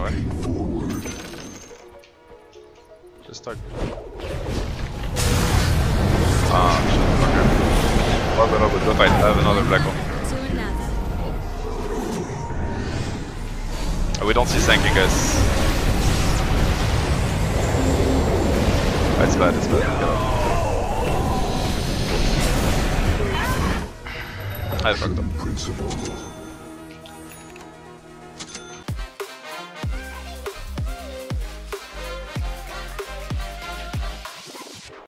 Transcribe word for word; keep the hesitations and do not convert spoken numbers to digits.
away. Just talk. Ah, shit, okay. Robert, Robert, go fight. I have another black hole. Oh, we don't see Sanky, guys. Oh, it's bad, it's bad. I fucked up.